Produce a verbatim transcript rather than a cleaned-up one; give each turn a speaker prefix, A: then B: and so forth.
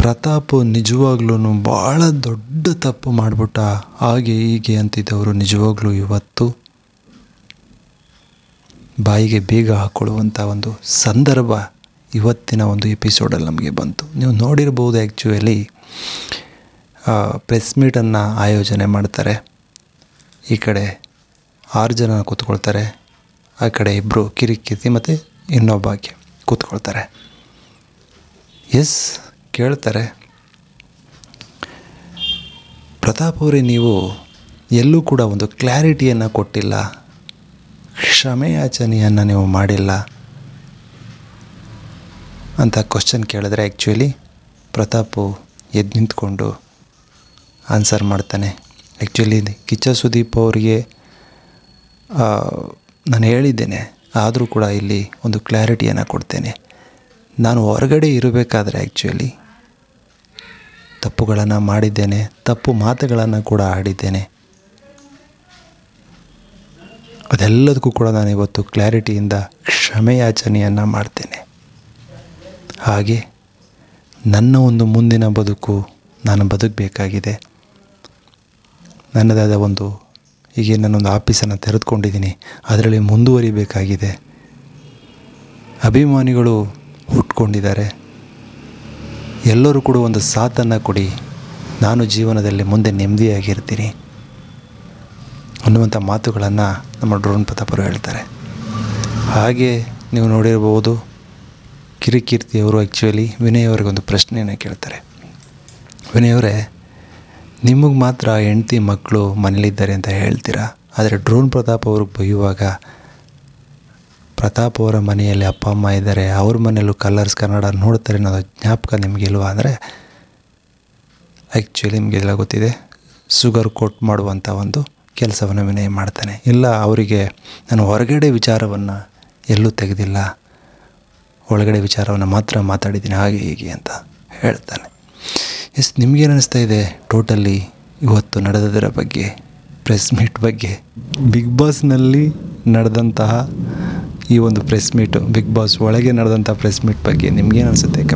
A: ಪ್ರತಾಪ್ ನಿಜವಾಗ್ಲೂ ಭಾಳ ದೊಡ್ಡ ತಪ್ಪು ಮಾಡಿಬಿಟ್ಟ, ಹಾಗೆ ಹೀಗೆ ಅಂತಿದ್ದವರು ನಿಜವಾಗ್ಲೂ ಇವತ್ತು ಬಾಯಿಗೆ ಬೀಗ ಹಾಕ್ಕೊಳ್ಳುವಂಥ ಒಂದು ಸಂದರ್ಭ ಇವತ್ತಿನ ಒಂದು ಎಪಿಸೋಡಲ್ಲಿ ನಮಗೆ ಬಂತು. ನೀವು ನೋಡಿರ್ಬೋದು, ಆ್ಯಕ್ಚುಲಿ ಪ್ರೆಸ್ ಮೀಟನ್ನು ಆಯೋಜನೆ ಮಾಡ್ತಾರೆ. ಈ ಕಡೆ ಆರು ಜನ ಕೂತ್ಕೊಳ್ತಾರೆ, ಆ ಕಡೆ ಇಬ್ಬರು ಕಿರಿಕಿರಿ ಮತ್ತು ಇನ್ನೊಬ್ಬಾಕೆ ಕೂತ್ಕೊಳ್ತಾರೆ. ಎಸ್ ಕೇಳ್ತಾರೆ, ಪ್ರತಾಪ್ ಅವರೇ ನೀವು ಎಲ್ಲೂ ಕೂಡ ಒಂದು ಕ್ಲಾರಿಟಿಯನ್ನು ಕೊಟ್ಟಿಲ್ಲ, ಕ್ಷಮೆಯಾಚನೆಯನ್ನು ನೀವು ಮಾಡಿಲ್ಲ ಅಂತ ಕ್ವಶನ್ ಕೇಳಿದ್ರೆ ಆ್ಯಕ್ಚುಲಿ ಪ್ರತಾಪು ಎದ್ದು ನಿಂತ್ಕೊಂಡು ಆನ್ಸರ್ ಮಾಡ್ತಾನೆ. ಆ್ಯಕ್ಚುಲಿ ಕಿಚ್ಚ ಸುದೀಪ್ ಅವರಿಗೆ ನಾನು ಹೇಳಿದ್ದೇನೆ, ಆದರೂ ಕೂಡ ಇಲ್ಲಿ ಒಂದು ಕ್ಲಾರಿಟಿಯನ್ನು ಕೊಡ್ತೇನೆ. ನಾನು ಹೊರಗಡೆ ಇರಬೇಕಾದ್ರೆ ಆ್ಯಕ್ಚುಲಿ ತಪ್ಪುಗಳನ್ನು ಮಾಡಿದ್ದೇನೆ, ತಪ್ಪು ಮಾತುಗಳನ್ನು ಕೂಡ ಆಡಿದ್ದೇನೆ. ಅದೆಲ್ಲದಕ್ಕೂ ಕೂಡ ನಾನು ಇವತ್ತು ಕ್ಲಾರಿಟಿಯಿಂದ ಕ್ಷಮೆಯಾಚನೆಯನ್ನು ಮಾಡ್ತೇನೆ. ಹಾಗೆ ನನ್ನ ಒಂದು ಮುಂದಿನ ಬದುಕು ನಾನು ಬದುಕಬೇಕಾಗಿದೆ. ನನ್ನದಾದ ಒಂದು ಹೀಗೆ ನಾನೊಂದು ಆಫೀಸನ್ನು ತೆರೆದುಕೊಂಡಿದ್ದೀನಿ, ಅದರಲ್ಲಿ ಮುಂದುವರಿಬೇಕಾಗಿದೆ. ಅಭಿಮಾನಿಗಳು ಹುಟ್ಕೊಂಡಿದ್ದಾರೆ, ಎಲ್ಲರೂ ಕೂಡ ಒಂದು ಸಾಥನ್ನು ಕೊಡಿ, ನಾನು ಜೀವನದಲ್ಲಿ ಮುಂದೆ ನೆಮ್ಮದಿಯಾಗಿರ್ತೀನಿ ಅನ್ನುವಂಥ ಮಾತುಗಳನ್ನು ನಮ್ಮ ಡ್ರೋನ್ ಪ್ರತಾಪರು ಹೇಳ್ತಾರೆ. ಹಾಗೆ ನೀವು ನೋಡಿರ್ಬೋದು, ಕಿರಿಕೀರ್ತಿಯವರು ಆ್ಯಕ್ಚುಲಿ ವಿನಯ್ ಅವ್ರಿಗೊಂದು ಪ್ರಶ್ನೆಯನ್ನು ಕೇಳ್ತಾರೆ. ವಿನಯ್ ಅವರೇ, ನಿಮಗೆ ಮಾತ್ರ ಹೆಂಡತಿ ಮಕ್ಕಳು ಮನೇಲಿದ್ದಾರೆ ಅಂತ ಹೇಳ್ತೀರಾ, ಆದರೆ ಡ್ರೋನ್ ಪ್ರತಾಪ್ ಅವ್ರಿಗೆ ಬೈಯುವಾಗ ಪ್ರತಾಪ್ ಅವರ ಮನೆಯಲ್ಲಿ ಅಪ್ಪ ಅಮ್ಮ ಇದ್ದಾರೆ, ಅವ್ರ ಮನೆಯಲ್ಲೂ ಕಲರ್ಸ್ ಕನ್ನಡ ನೋಡ್ತಾರೆ ಅನ್ನೋದು ಜ್ಞಾಪಕ ನಿಮಗಿಲ್ವಾ ಅಂದರೆ ಆ್ಯಕ್ಚುಲಿ ನಿಮಗೆಲ್ಲ ಗೊತ್ತಿದೆ, ಶುಗರ್ ಕೋಟ್ ಮಾಡುವಂಥ ಒಂದು ಕೆಲಸವನ್ನು ವಿನಯ್ ಮಾಡ್ತಾನೆ. ಇಲ್ಲ, ಅವರಿಗೆ ನಾನು ಹೊರಗಡೆ ವಿಚಾರವನ್ನು ಎಲ್ಲೂ ತೆಗೆದಿಲ್ಲ, ಒಳಗಡೆ ವಿಚಾರವನ್ನು ಮಾತ್ರ ಮಾತಾಡಿದ್ದೀನಿ ಹಾಗೆ ಹೀಗೆ ಅಂತ ಹೇಳ್ತಾನೆ. ಎಸ್, ನಿಮಗೇನು ಅನ್ನಿಸ್ತಾ ಇದೆ ಟೋಟಲಿ ಇವತ್ತು ನಡೆದದರ ಬಗ್ಗೆ, ಪ್ರೆಸ್ ಮೀಟ್ ಬಗ್ಗೆ, ಬಿಗ್ ಬಾಸ್ನಲ್ಲಿ ನಡೆದಂತಹ ಈ ಒಂದು ಪ್ರೆಸ್ ಮೀಟು, ಬಿಗ್ ಬಾಸ್ ಒಳಗೆ ನಡೆದಂಥ ಪ್ರೆಸ್ ಮೀಟ್ ಬಗ್ಗೆ ನಿಮಗೇನು ಅನಿಸುತ್ತೆ?